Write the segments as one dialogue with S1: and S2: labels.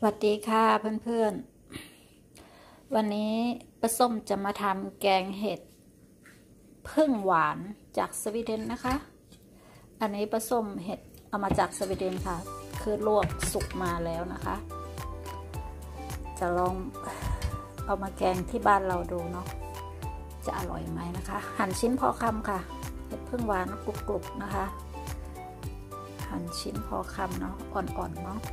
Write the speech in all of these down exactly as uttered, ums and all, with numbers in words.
S1: วัสดีค่ะเพื่อนๆวันนี้ป้าส้มจะมาทำแกงเห็ดพึ่งหวานจากสวีเดนนะคะอันนี้ป้าส้มเห็ดเอามาจากสวีเดนค่ะคือลวกสุกมาแล้วนะคะจะลองเอามาแกงที่บ้านเราดูเนาะจะอร่อยไหมนะคะหั่นชิ้นพอคำค่ะเห็ดพึ่งหวานกรุบๆนะคะหั่นชิ้นพอคำเนาะอ่อนๆเนาะ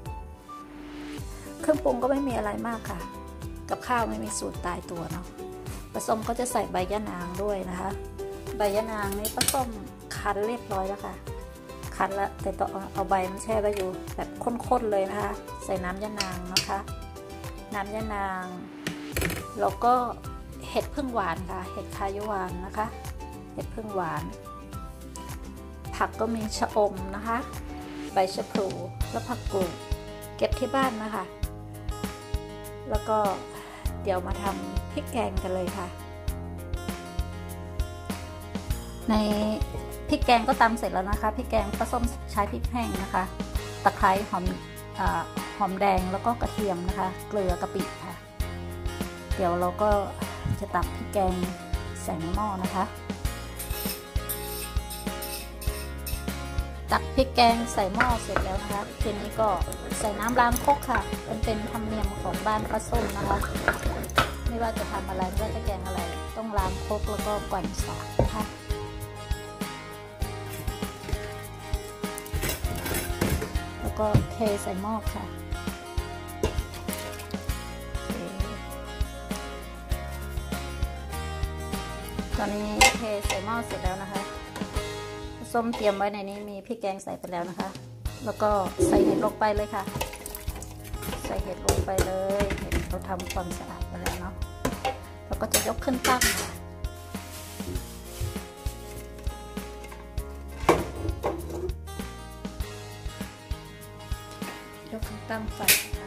S1: เครื่องปรุงก็ไม่มีอะไรมากค่ะกับข้าวไม่มีสูตรตายตัวเนาะผสมก็จะใส่ใบยะนางด้วยนะคะใบยะนางนี้ผสมคั้นเรียบร้อยแล้วค่ะคั้นแล้วแต่ต้องเอาใบมันแช่ไว้อยู่แบบข้นๆเลยนะคะใส่น้ำยะนางนะคะน้ำยะนางแล้วก็เห็ดพึ่งหวานค่ะเห็ดคายหวานนะคะเห็ดพึ่งหวานผักก็มีชะอมนะคะใบชะพลูและผักกูดเก็บที่บ้านนะคะแล้วก็เดี๋ยวมาทำพริกแกงกันเลยค่ะในพริกแกงก็ตำเสร็จแล้วนะคะพริกแกงผสมใช้พริกแห้งนะคะตะไคร้หอมอ่าหอมแดงแล้วก็กระเทียมนะคะเกลือกะปิค่ะเดี๋ยวเราก็จะตักพริกแกงใส่ในหม้อนะคะตักพริกแกงใส่หม้อเสร็จแล้วนะคะทีนี้ก็ใส่น้ำล้างครกค่ะเป็นเป็นธรรมเนียมของบ้านป้าส้มนะคะไม่ว่าจะทำอะไรไม่ว่าจะแกงอะไรต้องล้างครกแล้วก็กว่านสากนะคะแล้วก็เทใส่หม้อค่ะตอนนี้เทใส่หม้อเสร็จแล้วนะคะส้มเตรียมไว้ในนี้มีพริกแกงใส่ไปแล้วนะคะแล้วก็ใส่เห็ดลงไปเลยค่ะใส่เห็ดลงไปเลยเห็ดเราทำความสะอาดไปแล้วเนาะแล้วก็จะยกขึ้นตั้งค่ะยกขึ้นตั้งไฟค่ะ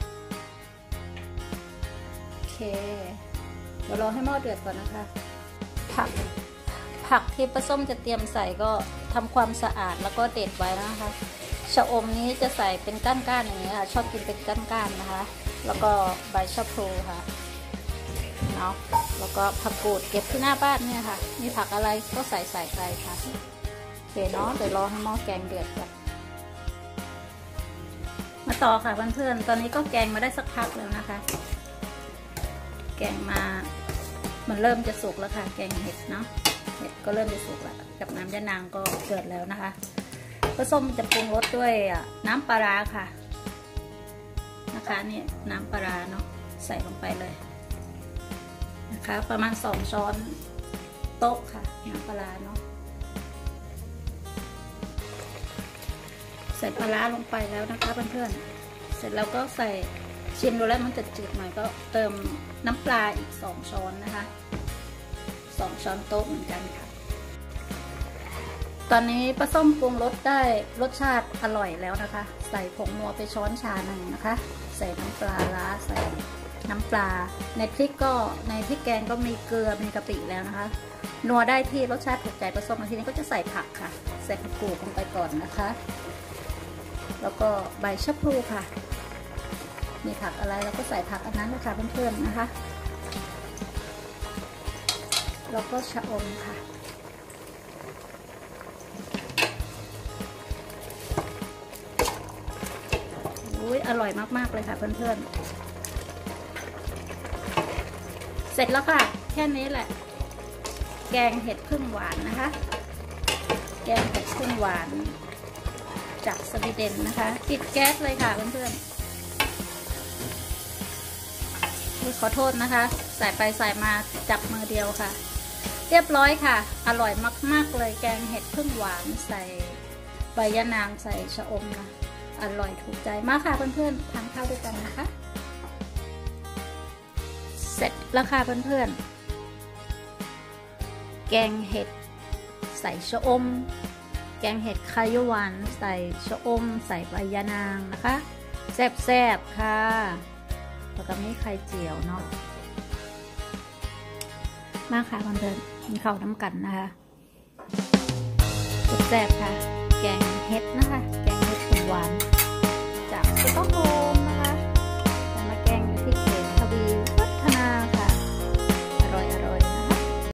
S1: โอเคเดี๋ยวรอให้หม้อเดือดก่อนนะคะผักผักที่ป้าส้มจะเตรียมใส่ก็ทำความสะอาดแล้วก็เด็ดไว้นะคะชะอมนี้จะใส่เป็นก้านๆอย่างนี้ค่ะชอบกินเป็นก้านๆนะคะแล้วก็ใบชะพลูค่ะเนาะแล้วก็ผักกูดเก็บที่หน้าบ้านเนี่ยค่ะมีผักอะไรก็ใส่ใส่ไปค่ะโอเคเนาะเดี๋ยวรอให้หม้อแกงเดือดก่อนมาต่อค่ะเพื่อนๆตอนนี้ก็แกงมาได้สักพักแล้วนะคะแกงมามันเริ่มจะสุกแล้วค่ะแกงเห็ดเนาะเห็ดก็เริ่มจะสุกแล้วกับน้ำยะนางก็เดือดแล้วนะคะผสมจะปรุงรสด้วยน้ำปลาร้าค่ะนะคะนี่น้ำปลาร้าเนาะใส่ลงไปเลยนะคะประมาณสองช้อนโต๊ะค่ะน้ำปลาร้าเนาะใส่ปลาร้าลงไปแล้วนะคะเพื่อนๆเสร็จแล้วก็ใส่ชิมดูแล้วมันจะจืดหน่อยก็เติมน้ำปลาอีกสองช้อนนะคะสองช้อนโต๊ะเหมือนกันค่ะตอนนี้ป้าส้มปรุงรสได้รสชาติอร่อยแล้วนะคะใส่ผงนัวไปช้อนชาหนึ่งนะคะใส่น้ำปลาร้าใส่น้ำปลาในพริกก็ในพริกแกงก็มีเกลือมีกะปิแล้วนะคะนัวได้ที่รสชาติถูกใจป้าส้มทีนี้ก็จะใส่ผักค่ะใส่ผักกูดลงไปก่อนนะคะแล้วก็ใบชะพลูค่ะมีผักอะไรเราก็ใส่ผักอันนั้นนะคะเพื่อนๆนะคะแล้วก็ชะอมค่ะอุ้ยอร่อยมากๆเลยค่ะเพื่อนๆเสร็จแล้วค่ะแค่นี้แหละแกงเห็ดพึ่งหวานนะคะแกงเห็ดพึ่งหวานจากสวีเดนนะคะปิดแก๊สเลยค่ะเพื่อนๆขอโทษนะคะใส่ไปใส่มาจับมือเดียวค่ะเรียบร้อยค่ะอร่อยมากๆเลยแกงเห็ดพึ่งหวานใส่ใบยะนางใส่ชะอมนะอร่อยถูกใจมากค่ะเพื่อนๆทานข้าวด้วยกันนะคะเสร็จแล้วค่ะเพื่อนๆแกงเห็ดใส่ชะอมแกงเห็ดคายหวานใส่ชะอมใส่ใบยะนางนะคะแซ่บๆค่ะแล้วก็มีไข่เจียวเนาะมาค่ะเพื่อนๆกินข้าวน้ำกันนะคะแซ่บๆค่ะแกงเห็ดนะคะแกงเห็ดหวาน